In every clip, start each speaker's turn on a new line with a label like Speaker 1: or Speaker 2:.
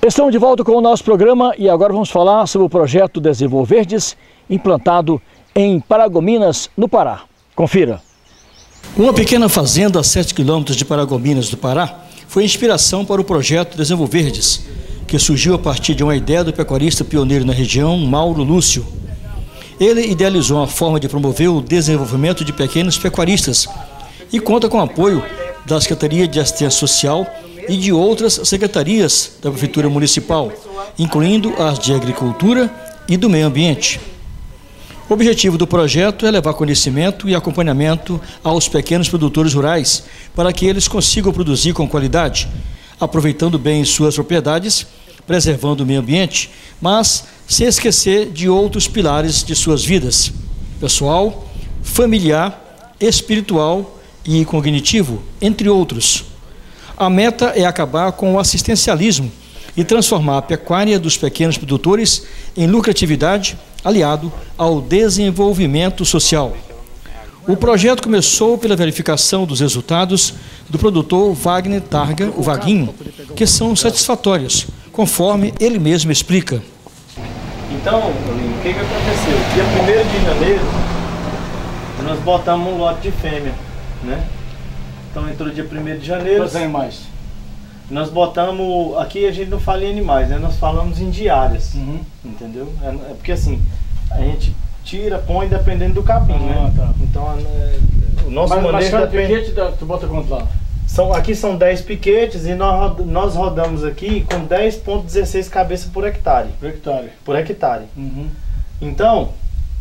Speaker 1: Estamos de volta com o nosso programa e agora vamos falar sobre o projeto Desenvolverdes, implantado em Paragominas, no Pará. Confira. Uma pequena fazenda a 7 quilômetros de Paragominas, do Pará, foi a inspiração para o projeto Desenvolverdes, que surgiu a partir de uma ideia do pecuarista pioneiro na região, Mauro Lúcio. Ele idealizou uma forma de promover o desenvolvimento de pequenos pecuaristas e conta com o apoio da Secretaria de Assistência Social e de outras secretarias da Prefeitura Municipal, incluindo as de Agricultura e do Meio Ambiente. O objetivo do projeto é levar conhecimento e acompanhamento aos pequenos produtores rurais para que eles consigam produzir com qualidade, aproveitando bem suas propriedades, preservando o meio ambiente, mas sem esquecer de outros pilares de suas vidas: pessoal, familiar, espiritual e cognitivo, entre outros. A meta é acabar com o assistencialismo e transformar a pecuária dos pequenos produtores em lucratividade, aliado ao desenvolvimento social. O projeto começou pela verificação dos resultados do produtor Wagner Targa, o Vaguinho, que são satisfatórios, conforme ele mesmo explica.
Speaker 2: Então, o que aconteceu? Dia 1º de janeiro, nós botamos um lote de fêmea, né? Então entrou dia 1º de janeiro.
Speaker 1: Quantos animais?
Speaker 2: Nós botamos, aqui a gente não fala em animais, né? Nós falamos em diárias, entendeu? É porque assim, a gente tira, põe dependendo do capim, né? Tá. Então o nosso manejo depende...
Speaker 1: piquete, tu bota quanto lá?
Speaker 2: Aqui são 10 piquetes e nós rodamos aqui com 10,16 cabeças por hectare. Por hectare. Então,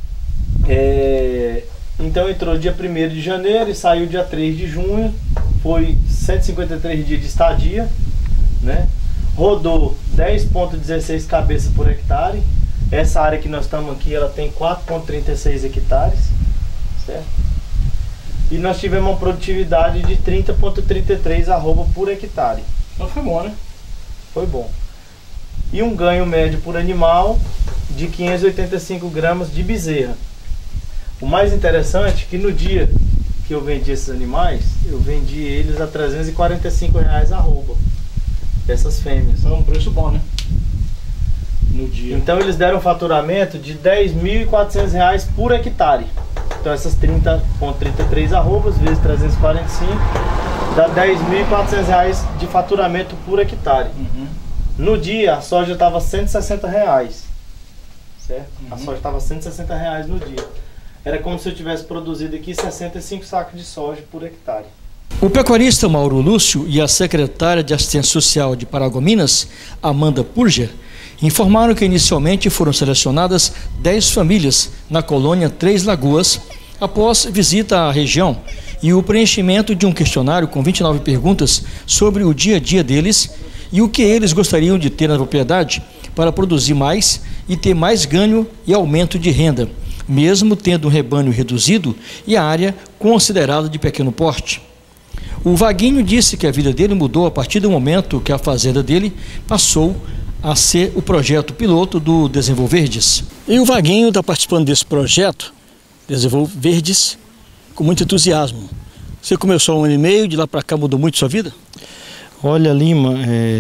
Speaker 2: então entrou dia 1º de janeiro e saiu dia 3 de junho, foi 153 dias de estadia, né? Rodou 10,16 cabeças por hectare. Essa área que nós estamos aqui, ela tem 4,36 hectares, certo? E nós tivemos uma produtividade de 30,33 arroba por hectare.
Speaker 1: Então foi bom, né?
Speaker 2: Foi bom. E um ganho médio por animal de 585 gramas de bezerra. O mais interessante é que no dia que eu vendi esses animais, eu vendi eles a R$345 arroba. Essas fêmeas.
Speaker 1: É um preço bom, né? No dia.
Speaker 2: Então eles deram um faturamento de R$10.400 por hectare. Então essas 30,33 arrobas vezes 345 dá R$10.400 de faturamento por hectare. No dia a soja estava R$160, certo? A soja estava R$160 no dia. Era como se eu tivesse produzido aqui 65 sacos de soja por hectare.
Speaker 1: O pecuarista Mauro Lúcio e a secretária de Assistência Social de Paragominas, Amanda Purger, informaram que inicialmente foram selecionadas 10 famílias na colônia Três Lagoas, após visita à região e o preenchimento de um questionário com 29 perguntas sobre o dia a dia deles e o que eles gostariam de ter na propriedade para produzir mais e ter mais ganho e aumento de renda, mesmo tendo um rebanho reduzido e a área considerada de pequeno porte. O Vaguinho disse que a vida dele mudou a partir do momento que a fazenda dele passou a ser o projeto piloto do Desenvolverdes. E o Vaguinho está participando desse projeto, Desenvolverdes, com muito entusiasmo. Você começou há 1 ano e meio, de lá para cá mudou muito sua vida?
Speaker 3: Olha, Lima,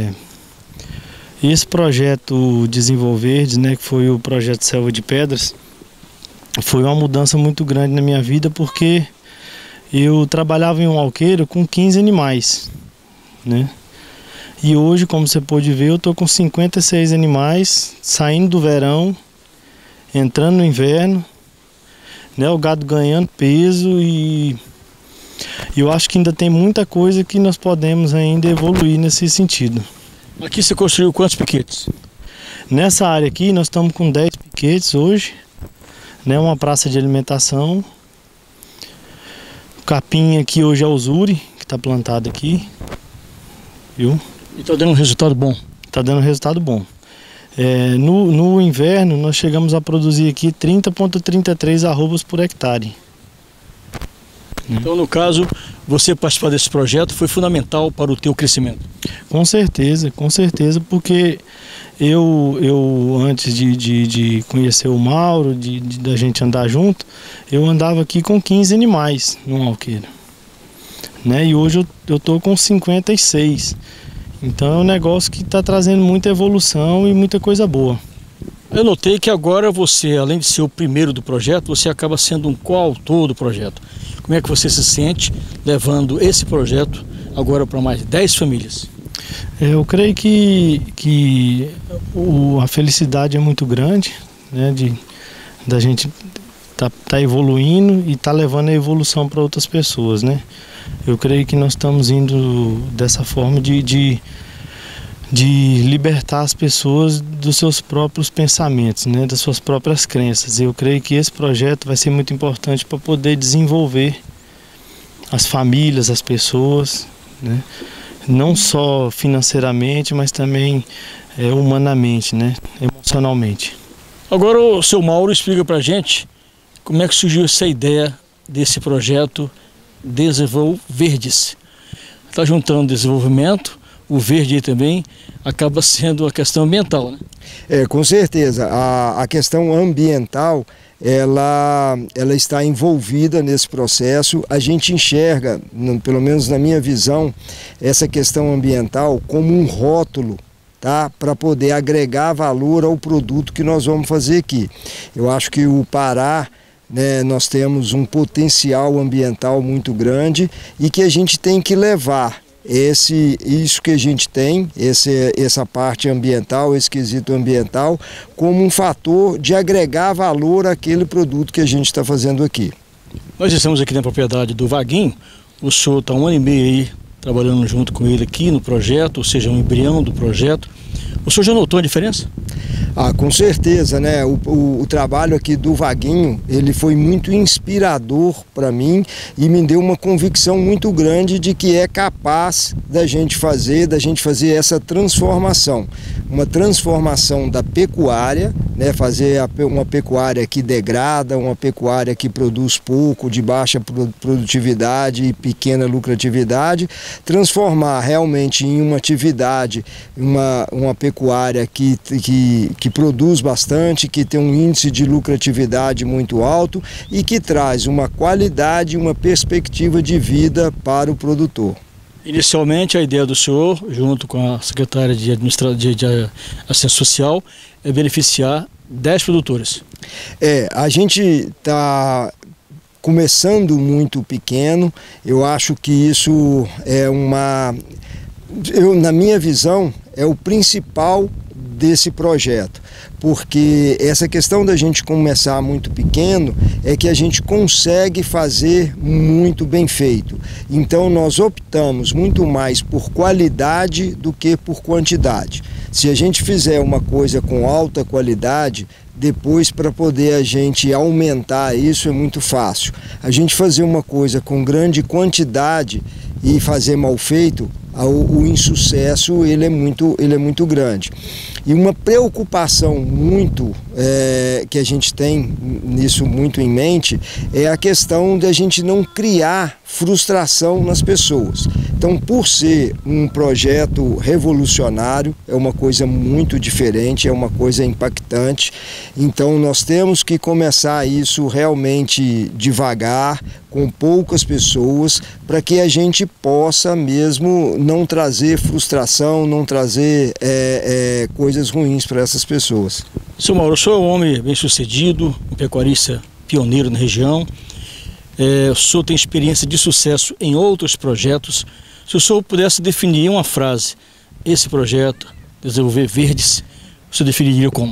Speaker 3: esse projeto Desenvolverdes, né, que foi o projeto Selva de Pedras, foi uma mudança muito grande na minha vida, porque eu trabalhava em um alqueiro com 15 animais, né? E hoje, como você pôde ver, eu estou com 56 animais, saindo do verão, entrando no inverno, né? O gado ganhando peso e eu acho que ainda tem muita coisa que nós podemos ainda evoluir nesse sentido.
Speaker 1: Aqui você construiu quantos piquetes?
Speaker 3: Nessa área aqui nós estamos com 10 piquetes hoje, né? Uma praça de alimentação. O capim aqui hoje é o Zuri, que está plantado aqui, viu?
Speaker 1: E está dando um resultado bom?
Speaker 3: Está dando um resultado bom. No inverno nós chegamos a produzir aqui 30,33 arrobas por hectare.
Speaker 1: Então, no caso, você participar desse projeto foi fundamental para o teu crescimento?
Speaker 3: Com certeza, porque eu antes de conhecer o Mauro, da gente andar junto, eu andava aqui com 15 animais num alqueiro, né? E hoje eu tô com 56. Então é um negócio que está trazendo muita evolução e muita coisa boa.
Speaker 1: Eu notei que agora você, além de ser o primeiro do projeto, você acaba sendo um coautor do projeto. Como é que você se sente levando esse projeto agora para mais de 10 famílias?
Speaker 3: Eu creio que a felicidade é muito grande, né, da gente tá evoluindo e tá levando a evolução para outras pessoas, né? Eu creio que nós estamos indo dessa forma de libertar as pessoas dos seus próprios pensamentos, né, das suas próprias crenças. Eu creio que esse projeto vai ser muito importante para poder desenvolver as famílias, as pessoas, né, não só financeiramente, mas também humanamente, né, emocionalmente.
Speaker 1: Agora o seu Mauro explica para a gente como é que surgiu essa ideia desse projeto Desenvolverdes. Está juntando desenvolvimento, o verde aí também acaba sendo a questão ambiental, né?
Speaker 4: Com certeza. A questão ambiental, ela está envolvida nesse processo. A gente enxerga, pelo menos na minha visão, essa questão ambiental como um rótulo, tá? Para poder agregar valor ao produto que nós vamos fazer aqui. Eu acho que o Pará, né, nós temos um potencial ambiental muito grande e que a gente tem que levar isso que a gente tem, essa parte ambiental, esse quesito ambiental, como um fator de agregar valor àquele produto que a gente está fazendo aqui.
Speaker 1: Nós estamos aqui na propriedade do Vaguinho. O senhor está 1 ano e meio aí trabalhando junto com ele aqui no projeto, ou seja, um embrião do projeto. O senhor já notou a diferença?
Speaker 4: Com certeza, né? O trabalho aqui do Vaguinho, ele foi muito inspirador para mim e me deu uma convicção muito grande de que é capaz da gente fazer essa transformação. Uma transformação da pecuária, né? Fazer uma pecuária que degrada, uma pecuária que produz pouco, de baixa produtividade e pequena lucratividade, transformar realmente em uma atividade, uma pecuária que produz bastante, que tem um índice de lucratividade muito alto e que traz uma qualidade, uma perspectiva de vida para o produtor.
Speaker 1: Inicialmente a ideia do senhor, junto com a secretária de Assistência Social, é beneficiar 10 produtores.
Speaker 4: A gente está começando muito pequeno. Eu acho que isso é na minha visão, é o principal desse projeto, porque essa questão da gente começar muito pequeno é que a gente consegue fazer muito bem feito. Então nós optamos muito mais por qualidade do que por quantidade. Se a gente fizer uma coisa com alta qualidade, depois para poder a gente aumentar isso é muito fácil. A gente fazer uma coisa com grande quantidade e fazer mal feito, o insucesso ele é muito grande. E uma preocupação muito que a gente tem nisso muito em mente é a questão de a gente não criar frustração nas pessoas. Então, por ser um projeto revolucionário, é uma coisa muito diferente, é uma coisa impactante. Então, nós temos que começar isso realmente devagar, com poucas pessoas, para que a gente possa mesmo não trazer frustração, não trazer coisas ruins para essas pessoas.
Speaker 1: Seu Mauro, o senhor é um homem bem-sucedido, um pecuarista pioneiro na região. O senhor tem experiência de sucesso em outros projetos. Se o senhor pudesse definir em uma frase esse projeto, Desenvolverdes, o senhor definiria como?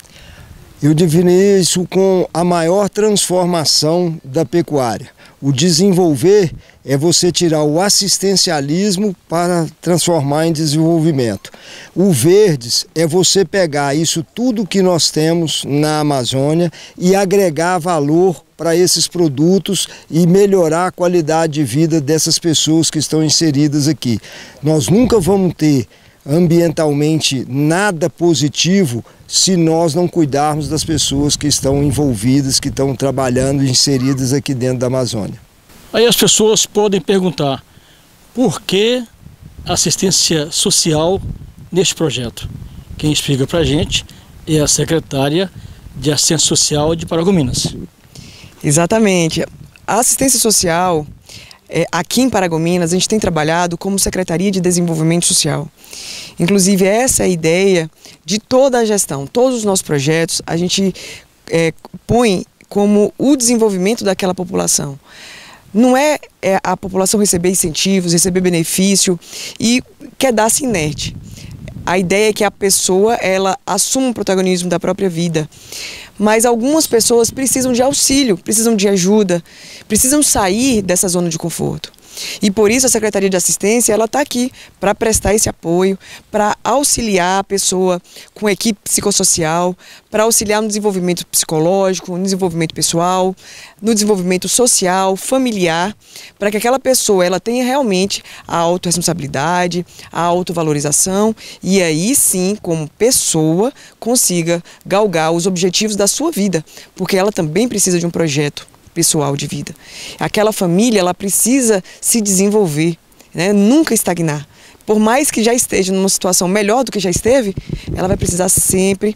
Speaker 4: Eu definiria isso com a maior transformação da pecuária. O desenvolver é você tirar o assistencialismo para transformar em desenvolvimento. O Verdes é você pegar isso tudo que nós temos na Amazônia e agregar valor para esses produtos e melhorar a qualidade de vida dessas pessoas que estão inseridas aqui. Nós nunca vamos ter ambientalmente nada positivo se nós não cuidarmos das pessoas que estão envolvidas, que estão trabalhando, inseridas aqui dentro da Amazônia.
Speaker 1: Aí as pessoas podem perguntar, por que assistência social neste projeto? Quem explica para a gente é a secretária de Assistência Social de Paragominas.
Speaker 5: Exatamente. A assistência social, aqui em Paragominas, a gente tem trabalhado como Secretaria de Desenvolvimento Social. Inclusive, essa é a ideia de toda a gestão. Todos os nossos projetos, a gente põe como o desenvolvimento daquela população. Não é a população receber incentivos, receber benefício e quedar-se inerte. A ideia é que a pessoa ela assuma o protagonismo da própria vida. Mas algumas pessoas precisam de auxílio, precisam de ajuda, precisam sair dessa zona de conforto. E por isso a Secretaria de Assistência ela está aqui para prestar esse apoio, para auxiliar a pessoa com equipe psicossocial, para auxiliar no desenvolvimento psicológico, no desenvolvimento pessoal, no desenvolvimento social, familiar, para que aquela pessoa ela tenha realmente a autorresponsabilidade, a autovalorização e aí sim, como pessoa, consiga galgar os objetivos da sua vida, porque ela também precisa de um projeto pessoal de vida. Aquela família, ela precisa se desenvolver, né? Nunca estagnar. Por mais que já esteja numa situação melhor do que já esteve, ela vai precisar sempre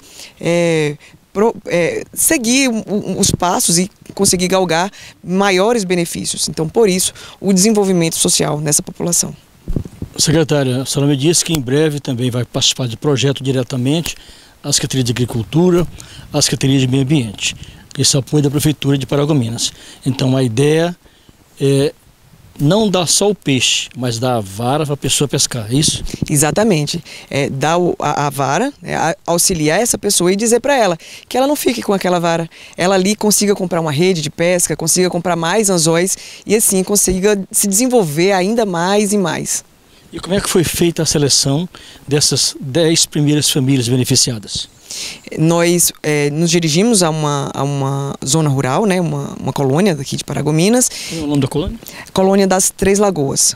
Speaker 5: seguir os passos e conseguir galgar maiores benefícios. Então, por isso, o desenvolvimento social nessa população.
Speaker 1: Secretária, a senhora me disse que em breve também vai participar do projeto diretamente a Secretaria de Agricultura, a Secretaria de Meio Ambiente. Esse apoio da Prefeitura de Paragominas. Então a ideia é não dar só o peixe, mas dar a vara para a pessoa pescar, é isso?
Speaker 5: Exatamente. Dar a vara, auxiliar essa pessoa e dizer para ela que ela não fique com aquela vara. Ela ali consiga comprar uma rede de pesca, consiga comprar mais anzóis e assim consiga se desenvolver ainda mais e mais.
Speaker 1: E como é que foi feita a seleção dessas 10 primeiras famílias beneficiadas?
Speaker 5: Nós nos dirigimos a uma zona rural, né, uma colônia daqui de Paragominas.
Speaker 1: Qual é o nome da colônia?
Speaker 5: Colônia das Três Lagoas.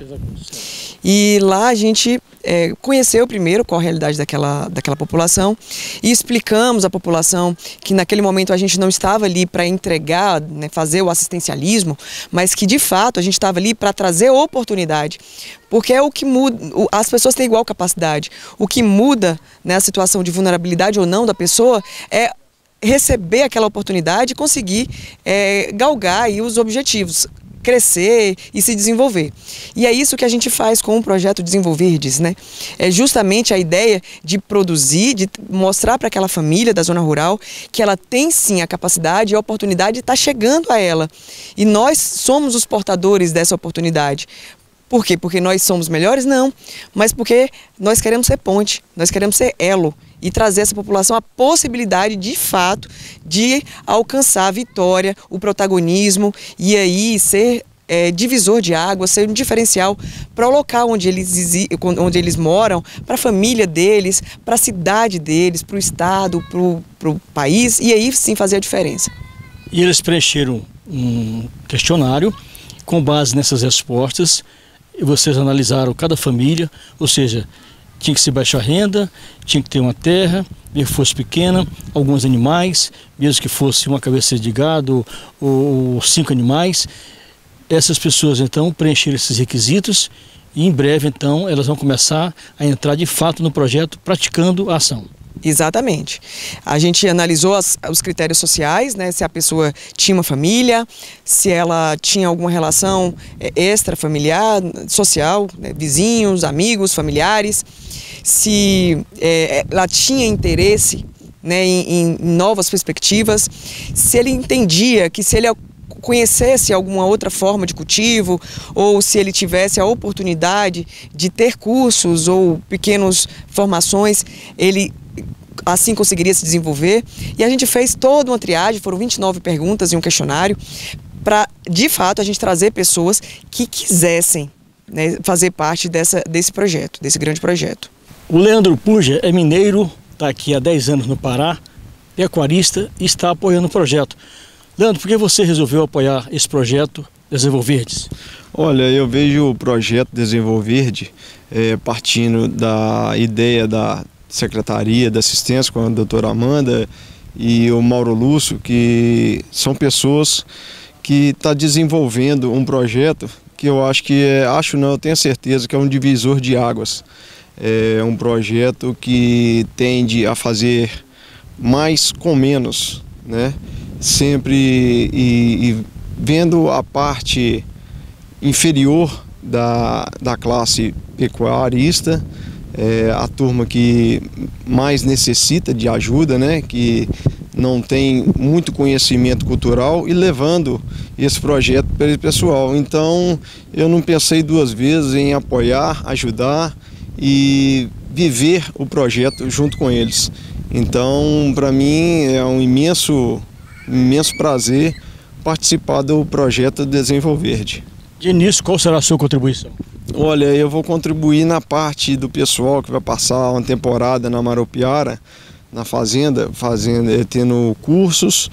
Speaker 5: E lá a gente conheceu primeiro qual a realidade daquela população e explicamos à população que naquele momento a gente não estava ali para entregar, né, fazer o assistencialismo, mas que de fato a gente estava ali para trazer oportunidade. Porque é o que muda, as pessoas têm igual capacidade. O que muda, né, a situação de vulnerabilidade ou não da pessoa é receber aquela oportunidade e conseguir galgar aí os objetivos, crescer e se desenvolver. E é isso que a gente faz com o projeto Desenvolverdes, né? É justamente a ideia de produzir, de mostrar para aquela família da zona rural que ela tem sim a capacidade e a oportunidade está chegando a ela. E nós somos os portadores dessa oportunidade. Por quê? Porque nós somos melhores? Não, mas porque nós queremos ser ponte, nós queremos ser elo e trazer essa população a possibilidade, de fato, de alcançar a vitória, o protagonismo e aí ser divisor de água, ser um diferencial para o local onde eles moram, para a família deles, para a cidade deles, para o estado, para o país e aí sim fazer a diferença.
Speaker 1: E eles preencheram um questionário com base nessas respostas. E vocês analisaram cada família, ou seja, tinha que ser baixa renda, tinha que ter uma terra, mesmo que fosse pequena, alguns animais, mesmo que fosse uma cabeça de gado ou 5 animais. Essas pessoas então preencheram esses requisitos e em breve então elas vão começar a entrar de fato no projeto praticando a ação.
Speaker 5: Exatamente. A gente analisou os critérios sociais, né? Se a pessoa tinha uma família, se ela tinha alguma relação extrafamiliar, social, né? Vizinhos, amigos, familiares, se ela tinha interesse, né, em novas perspectivas, se ele entendia que se ele conhecesse alguma outra forma de cultivo ou se ele tivesse a oportunidade de ter cursos ou pequenas formações, ele assim conseguiria se desenvolver. E a gente fez toda uma triagem, foram 29 perguntas e um questionário, para, de fato, a gente trazer pessoas que quisessem, né, fazer parte desse projeto, desse grande projeto.
Speaker 1: O Leandro Puja é mineiro, está aqui há 10 anos no Pará, pecuarista e está apoiando o projeto. Leandro, por que você resolveu apoiar esse projeto Desenvolverdes?
Speaker 6: Olha, eu vejo o projeto Desenvolverde partindo da ideia da Secretaria da Assistência com a doutora Amanda e o Mauro Lúcio, que são pessoas que estão desenvolvendo um projeto que eu acho que eu tenho certeza que é um divisor de águas. É um projeto que tende a fazer mais com menos, né? Sempre e vendo a parte inferior da classe pecuarista, a turma que mais necessita de ajuda, né, que não tem muito conhecimento cultural, e levando esse projeto para esse pessoal. Então eu não pensei duas vezes em apoiar, ajudar e viver o projeto junto com eles. Então, para mim é um imenso prazer participar do projeto Desenvolverde.
Speaker 1: De início, qual será a sua contribuição?
Speaker 6: Olha, eu vou contribuir na parte do pessoal que vai passar uma temporada na Marupiara, na fazenda tendo cursos,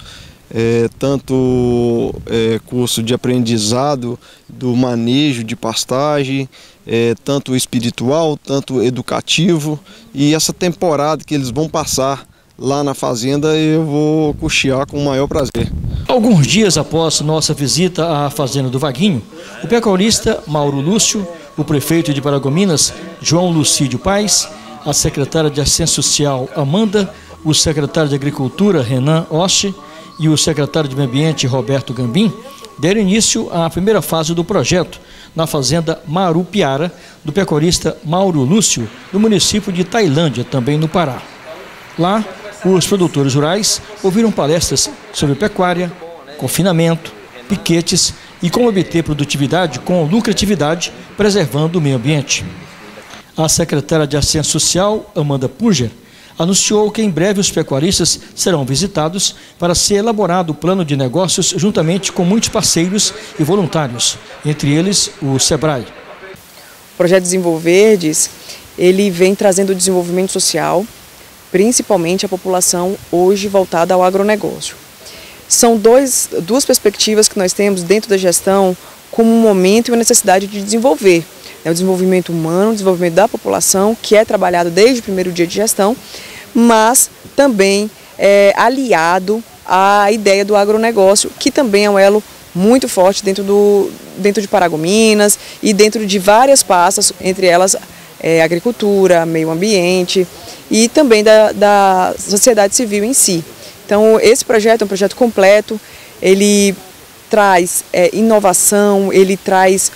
Speaker 6: tanto curso de aprendizado do manejo de pastagem, tanto espiritual, tanto educativo, e essa temporada que eles vão passar lá na fazenda eu vou custear com o maior prazer.
Speaker 1: Alguns dias após nossa visita à fazenda do Vaguinho, o pecuarista Mauro Lúcio, o prefeito de Paragominas, João Lucídio Paes, a secretária de Assistência Social, Amanda, o secretário de Agricultura, Renan Oste, e o secretário de Meio Ambiente, Roberto Gambim, deram início à primeira fase do projeto na fazenda Marupiara, do pecuarista Mauro Lúcio, no município de Tailândia, também no Pará. Lá, os produtores rurais ouviram palestras sobre pecuária, confinamento, piquetes e como obter produtividade com lucratividade, preservando o meio ambiente. A secretária de Assistência Social, Amanda Puger, anunciou que em breve os pecuaristas serão visitados para ser elaborado o plano de negócios juntamente com muitos parceiros e voluntários, entre eles o SEBRAE.
Speaker 5: O projeto Desenvolverdes, ele vem trazendo desenvolvimento social, principalmente a população hoje voltada ao agronegócio. São duas perspectivas que nós temos dentro da gestão como um momento e uma necessidade de desenvolver. O desenvolvimento humano, o desenvolvimento da população, que é trabalhado desde o primeiro dia de gestão, mas também aliado à ideia do agronegócio, que também é um elo muito forte dentro de Paragominas e dentro de várias pastas, entre elas agricultura, meio ambiente e também da sociedade civil em si. Então, esse projeto é um projeto completo, ele traz inovação, ele traz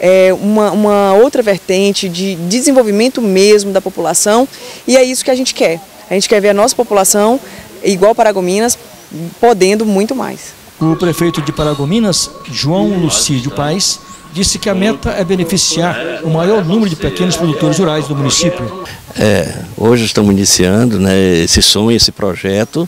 Speaker 5: uma outra vertente de desenvolvimento mesmo da população, e é isso que a gente quer. A gente quer ver a nossa população, igual Paragominas, podendo muito mais.
Speaker 1: O prefeito de Paragominas, João Lucídio Paes, disse que a meta é beneficiar o maior número de pequenos produtores rurais do município.
Speaker 7: Hoje estamos iniciando, né, esse sonho, esse projeto,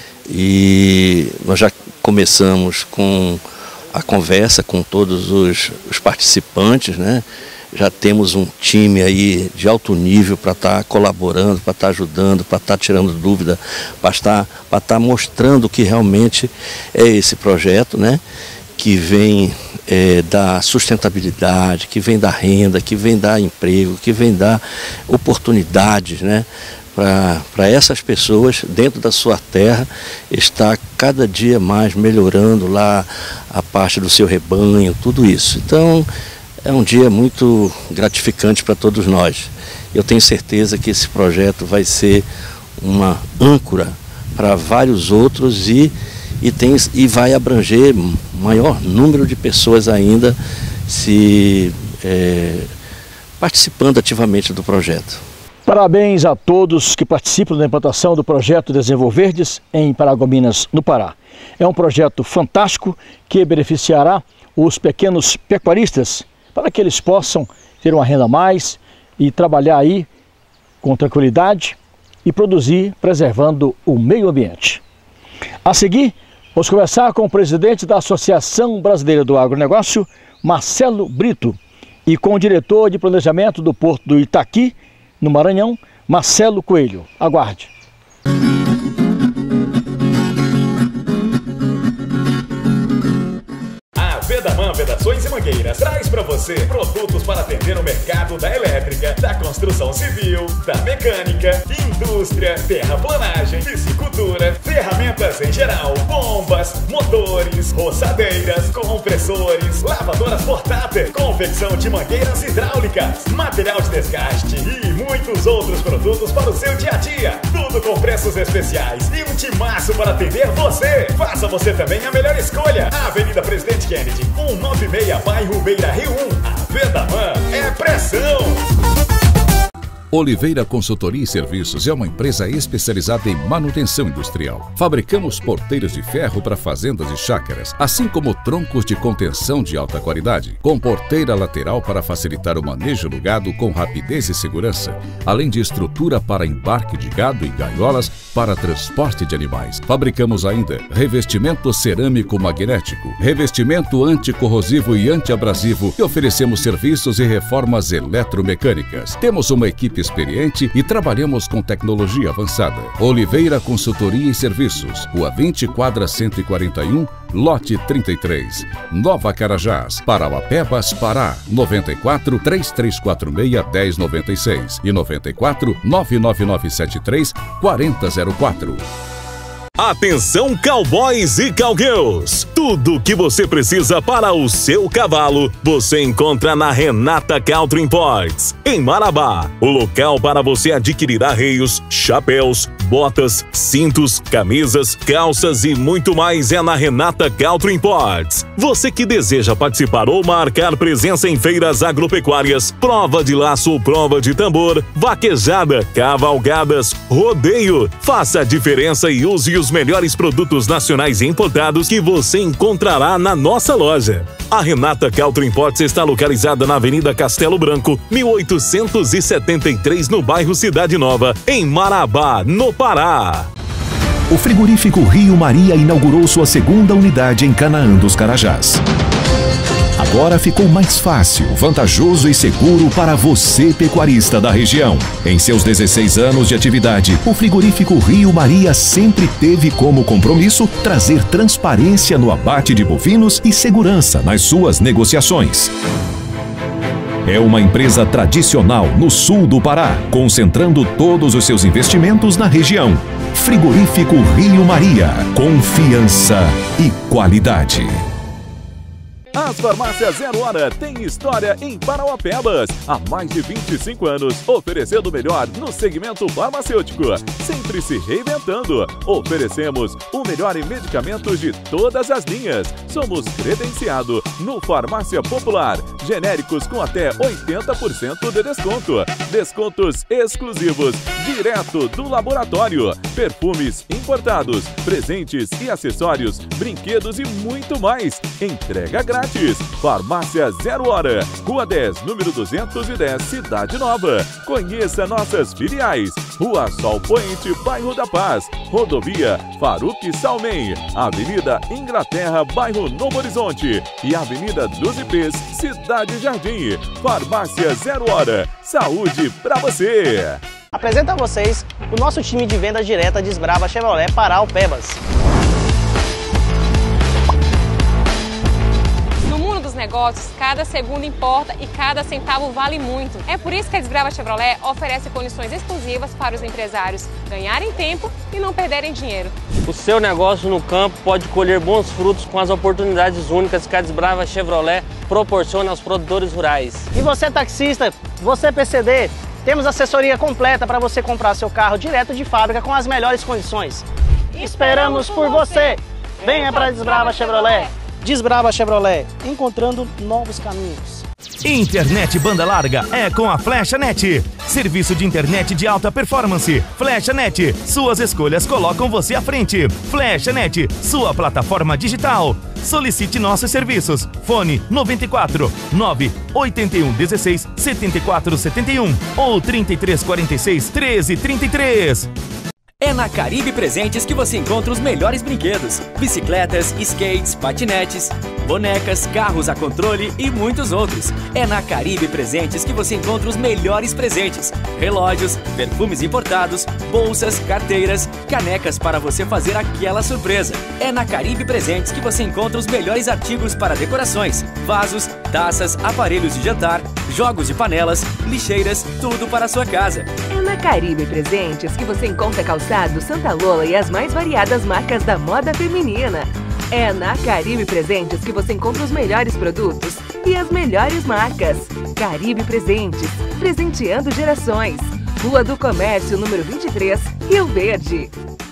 Speaker 7: e nós já começamos com a conversa com todos os participantes, né? Já temos um time aí de alto nível para estar colaborando, para estar ajudando, para estar tirando dúvida, para estar mostrando que realmente é esse projeto, né? Que vem da sustentabilidade, que vem da renda, que vem dar emprego, que vem dar oportunidades, né? Para essas pessoas dentro da sua terra está cada dia mais melhorando lá a parte do seu rebanho, tudo isso. Então é um dia muito gratificante para todos nós. Eu tenho certeza que esse projeto vai ser uma âncora para vários outros e vai abranger maior número de pessoas ainda participando ativamente do projeto.
Speaker 1: Parabéns a todos que participam da implantação do projeto Desenvolverdes em Paragominas, no Pará. É um projeto fantástico que beneficiará os pequenos pecuaristas para que eles possam ter uma renda a mais e trabalhar aí com tranquilidade e produzir preservando o meio ambiente. A seguir, vamos conversar com o presidente da Associação Brasileira do Agronegócio, Marcelo Brito, e com o diretor de planejamento do Porto do Itaqui, no Maranhão, Marcelo Coelho. Aguarde.
Speaker 8: A Vedaman Vedações e Mangueiras traz para você você produtos para atender o mercado da elétrica, da construção civil, da mecânica, indústria, terraplanagem, piscicultura, ferramentas em geral, bombas, motores, roçadeiras, compressores, lavadoras portáteis, confecção de mangueiras hidráulicas, material de desgaste e muitos outros produtos para o seu dia a dia. Tudo com preços especiais e um timaço para atender você. Faça você também a melhor escolha. Avenida Presidente Kennedy, 196, bairro Beira Rio 1. A Vedamã é pressão.
Speaker 9: Oliveira Consultoria e Serviços é uma empresa especializada em manutenção industrial. Fabricamos porteiros de ferro para fazendas e chácaras, assim como troncos de contenção de alta qualidade, com porteira lateral para facilitar o manejo do gado com rapidez e segurança, além de estrutura para embarque de gado e gaiolas para transporte de animais. Fabricamos ainda revestimento cerâmico magnético, revestimento anticorrosivo e antiabrasivo e oferecemos serviços e reformas eletromecânicas. Temos uma equipe experiente e trabalhamos com tecnologia avançada. Oliveira Consultoria e Serviços, Rua 20, quadra 141, lote 33, Nova Carajás, Parauapebas, Pará, 94 3346 1096 e 94 99973 4004.
Speaker 10: Atenção, cowboys e cowgirls! Tudo o que você precisa para o seu cavalo, você encontra na Renata Country Imports, em Marabá. O local para você adquirir arreios, chapéus, botas, cintos, camisas, calças e muito mais é na Renata Country Imports. Você que deseja participar ou marcar presença em feiras agropecuárias, prova de laço ou prova de tambor, vaquejada, cavalgadas, rodeio, faça a diferença e use os melhores produtos nacionais importados que você encontrará na nossa loja. A Renata Country Imports está localizada na Avenida Castelo Branco, 1873, no bairro Cidade Nova, em Marabá, no Pará.
Speaker 11: O frigorífico Rio Maria inaugurou sua segunda unidade em Canaã dos Carajás. Agora ficou mais fácil, vantajoso e seguro para você, pecuarista da região. Em seus 16 anos de atividade, o frigorífico Rio Maria sempre teve como compromisso trazer transparência no abate de bovinos e segurança nas suas negociações. É uma empresa tradicional no sul do Pará, concentrando todos os seus investimentos na região. Frigorífico Rio Maria, confiança e qualidade.
Speaker 12: As farmácias Zero Hora têm história em Parauapebas. Há mais de 25 anos, oferecendo o melhor no segmento farmacêutico, sempre se reinventando. Oferecemos o melhor em medicamentos de todas as linhas. Somos credenciado no Farmácia Popular. Genéricos com até 80% de desconto. Descontos exclusivos, direto do laboratório. Perfumes importados, presentes e acessórios, brinquedos e muito mais. Entrega grátis. Farmácia Zero Hora, Rua 10, número 210, Cidade Nova. Conheça nossas filiais. Rua Sol Poente, bairro da Paz. Rodovia Faruque Salmen. Avenida Inglaterra, bairro Novo Horizonte. E Avenida dos Ipês, Cidade Jardim. Farmácia Zero Hora. Saúde pra você!
Speaker 13: Apresento a vocês o nosso time de venda direta Desbrava Chevrolet Parauapebas.
Speaker 14: Negócios, cada segundo importa e cada centavo vale muito. É por isso que a Desbrava Chevrolet oferece condições exclusivas para os empresários ganharem tempo e não perderem dinheiro.
Speaker 15: O seu negócio no campo pode colher bons frutos com as oportunidades únicas que a Desbrava Chevrolet proporciona aos produtores rurais.
Speaker 13: E você, taxista, você, PCD, temos assessoria completa para você comprar seu carro direto de fábrica com as melhores condições. Esperamos por você! Venha para a Desbrava Chevrolet! Desbrava Chevrolet, encontrando novos caminhos.
Speaker 16: Internet banda larga é com a FlechaNet. Serviço de internet de alta performance. FlechaNet, suas escolhas colocam você à frente. FlechaNet, sua plataforma digital. Solicite nossos serviços. Fone 94 981 16 74 71 ou 33 46 13 33.
Speaker 17: É na Caribe Presentes que você encontra os melhores brinquedos, bicicletas, skates, patinetes. bonecas, carros a controle e muitos outros. É na Caribe Presentes que você encontra os melhores presentes. Relógios, perfumes importados, bolsas, carteiras, canecas para você fazer aquela surpresa. É na Caribe Presentes que você encontra os melhores artigos para decorações, vasos, taças, aparelhos de jantar, jogos de panelas, lixeiras, tudo para a sua casa.
Speaker 18: É na Caribe Presentes que você encontra calçado, Santa Lola e as mais variadas marcas da moda feminina. É na Caribe Presentes que você encontra os melhores produtos e as melhores marcas. Caribe Presentes, presenteando gerações. Rua do Comércio, número 23, Rio Verde.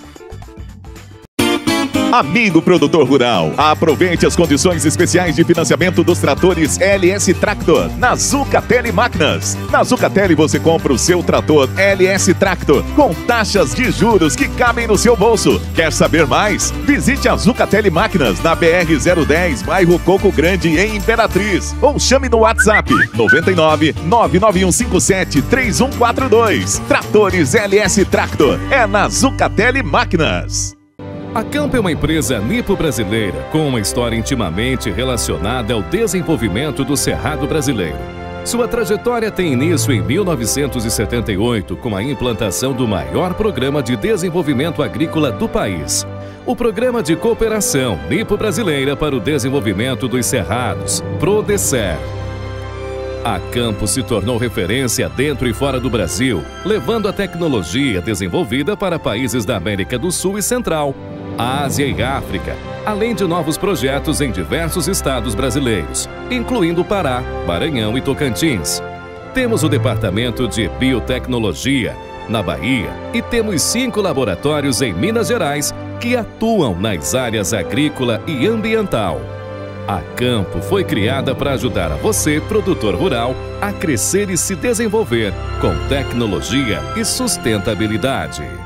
Speaker 12: Amigo produtor rural, aproveite as condições especiais de financiamento dos tratores LS Tractor na Zucatelli Máquinas. Na Zucatelli você compra o seu trator LS Tractor com taxas de juros que cabem no seu bolso. Quer saber mais? Visite a Zucatelli Máquinas na BR-010, bairro Coco Grande, em Imperatriz. Ou chame no WhatsApp 99 99157 3142. Tratores LS Tractor é na Zucatelli Máquinas.
Speaker 10: A Campo é uma empresa nipo-brasileira com uma história intimamente relacionada ao desenvolvimento do Cerrado brasileiro. Sua trajetória tem início em 1978 com a implantação do maior programa de desenvolvimento agrícola do país, o Programa de Cooperação Nipo-Brasileira para o Desenvolvimento dos Cerrados, PRODECER. A Campo se tornou referência dentro e fora do Brasil, levando a tecnologia desenvolvida para países da América do Sul e Central, Ásia e África, além de novos projetos em diversos estados brasileiros, incluindo Pará, Maranhão e Tocantins. Temos o Departamento de Biotecnologia, na Bahia, e temos 5 laboratórios em Minas Gerais que atuam nas áreas agrícola e ambiental. A Campo foi criada para ajudar a você, produtor rural, a crescer e se desenvolver com tecnologia e sustentabilidade.